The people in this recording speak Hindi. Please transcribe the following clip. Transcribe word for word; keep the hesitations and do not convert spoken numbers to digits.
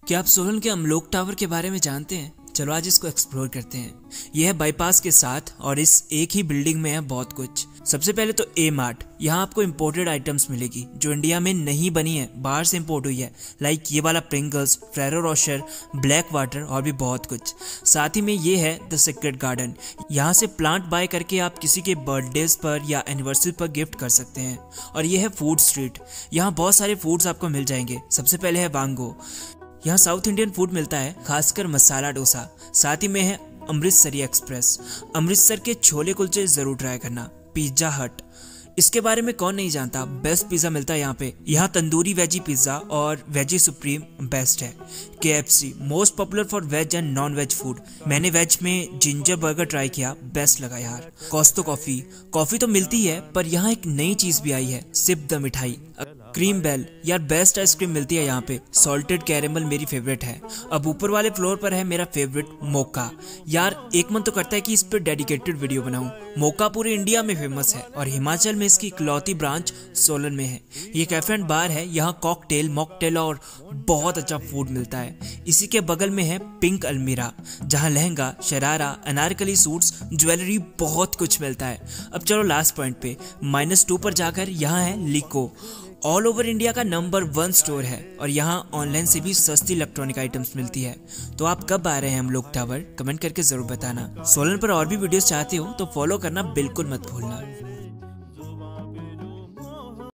क्या आप सोलन के अमलोक टावर के बारे में जानते हैं? चलो आज इसको एक्सप्लोर करते हैं। यह है बाईपास के साथ और इस एक ही बिल्डिंग में है बहुत कुछ। सबसे पहले तो ए मार्ट, यहाँ आपको इम्पोर्टेड आइटम्स मिलेगी जो इंडिया में नहीं बनी है, बाहर से इम्पोर्ट हुई है। लाइक ये वाला Pringles, Ferrero Rocher, black water और भी बहुत कुछ। साथ ही में ये है द सीक्रेट गार्डन, यहाँ से प्लांट बाय करके आप किसी के बर्थडेज पर या एनिवर्सरी पर गिफ्ट कर सकते हैं। और ये है फूड स्ट्रीट, यहाँ बहुत सारे फूड्स आपको मिल जाएंगे। सबसे पहले है वांगो, यहाँ साउथ इंडियन फूड मिलता है, खासकर मसाला डोसा। साथ ही में है अमृतसरी एक्सप्रेस, अमृतसर के छोले कुलचे जरूर ट्राई करना। पिज्जा हट, इसके बारे में कौन नहीं जानता, बेस्ट पिज्जा मिलता है यहाँ पे। यहाँ तंदूरी वेजी पिज्जा और वेजी सुप्रीम बेस्ट है। K F C most popular for veg and non veg food, मैंने वेज में जिंजर बर्गर ट्राई किया, बेस्ट लगा यार। कॉस्तो कॉफी, कॉफी तो मिलती है पर यहाँ एक नई चीज भी आई है, सिप द मिठाई। क्रीम बेल, यार बेस्ट आइसक्रीम मिलती है यहाँ पे। सॉल्टेड कैरेमल मेरी फेवरेट है। अब ऊपर वाले फ्लोर पर है मेरा फेवरेट मोका। यार एक मन तो करता है कि इस पर डेडिकेटेड वीडियो बनाऊं। मोका पूरे इंडिया में फेमस है और हिमाचल में इसकी इकलौती ब्रांच सोलन में है। ये कैफे एंड बार है, यहाँ कॉकटेल, मॉकटेल और बहुत अच्छा फूड मिलता है। इसी के बगल में है पिंक अलमीरा, जहाँ लहंगा, शरारा, अनारकली सूट्स, ज्वेलरी, बहुत कुछ मिलता है। अब चलो लास्ट पॉइंट पे, माइनस टू पर जाकर यहाँ है लिको। ऑल ओवर इंडिया का नंबर वन स्टोर है और यहाँ ऑनलाइन से भी सस्ती इलेक्ट्रॉनिक आइटम्स मिलती है। तो आप कब आ रहे हैं अमलोक टावर, कमेंट करके जरूर बताना। सोलन पर और भी वीडियोस चाहते हो तो फॉलो करना बिल्कुल मत भूलना।